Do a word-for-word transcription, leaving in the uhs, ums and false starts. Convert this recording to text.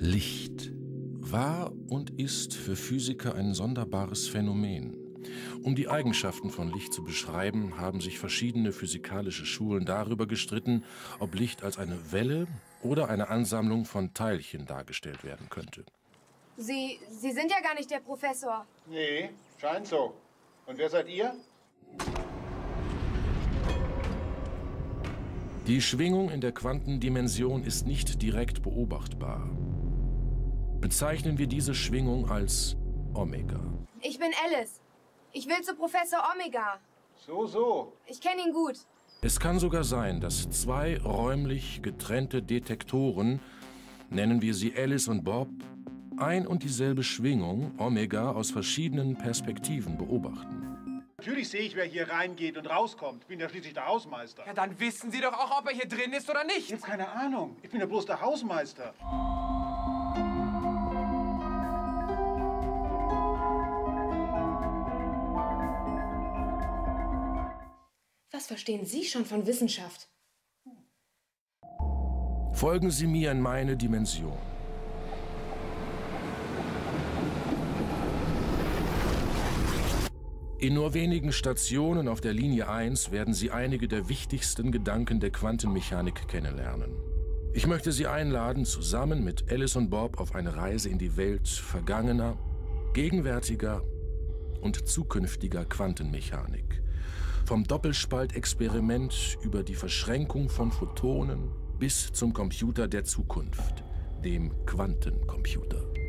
Licht war und ist für Physiker ein sonderbares Phänomen. Um die Eigenschaften von Licht zu beschreiben, haben sich verschiedene physikalische Schulen darüber gestritten, ob Licht als eine Welle oder eine Ansammlung von Teilchen dargestellt werden könnte. Sie, Sie sind ja gar nicht der Professor. Nee, scheint so. Und wer seid ihr? Die Schwingung in der Quantendimension ist nicht direkt beobachtbar. Bezeichnen wir diese Schwingung als Omega. Ich bin Alice. Ich will zu Professor Omega. So, so. Ich kenne ihn gut. Es kann sogar sein, dass zwei räumlich getrennte Detektoren, nennen wir sie Alice und Bob, ein und dieselbe Schwingung, Omega, aus verschiedenen Perspektiven beobachten. Natürlich sehe ich, wer hier reingeht und rauskommt. Ich bin ja schließlich der Hausmeister. Ja, dann wissen Sie doch auch, ob er hier drin ist oder nicht. Ich habe keine Ahnung. Ich bin ja bloß der Hausmeister. Was verstehen Sie schon von Wissenschaft? Folgen Sie mir in meine Dimension. In nur wenigen Stationen auf der Linie eins werden Sie einige der wichtigsten Gedanken der Quantenmechanik kennenlernen. Ich möchte Sie einladen, zusammen mit Alice und Bob auf eine Reise in die Welt vergangener, gegenwärtiger und zukünftiger Quantenmechanik. Vom Doppelspaltexperiment über die Verschränkung von Photonen bis zum Computer der Zukunft, dem Quantencomputer.